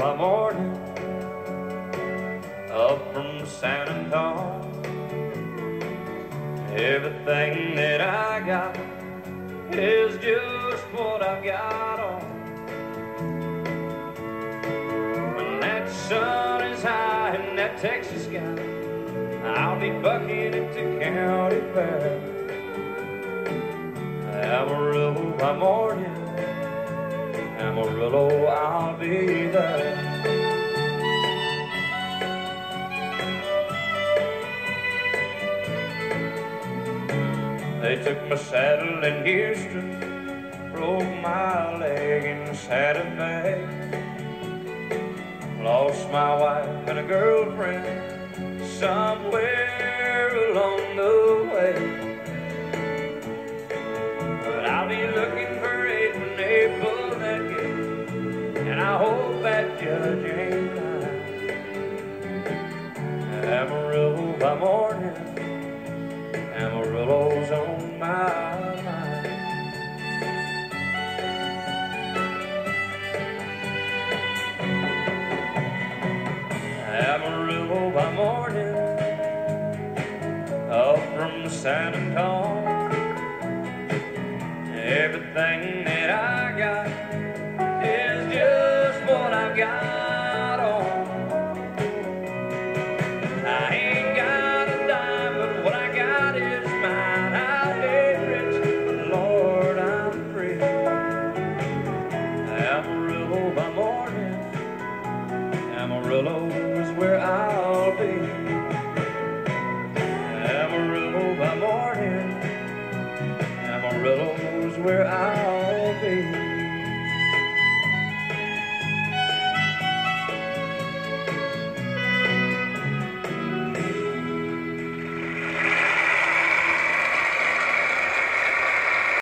by morning, up from San Antonio. Everything that I got is just what I've got on. When that sun is high in that Texas sky, I'll be bucking at the county fair. Amarillo by morning, Amarillo, I'll be there. They took my saddle in Houston, broke my leg in Santa Fe. Lost my wife and a girlfriend somewhere along the way. But I'll be looking for it when they pull that gate, and I hope that judge ain't lying. Amarillo by morning, Amarillo's on my mind. Amarillo by morning, up from San Antonio. Everything that I got is just what I've got on. I ain't got a dime, but what I got is mine. I ain't rich, but Lord, I'm free. Amarillo by morning, Amarillo is where I'll be. Amarillo by morning, Amarillo's where I'll be.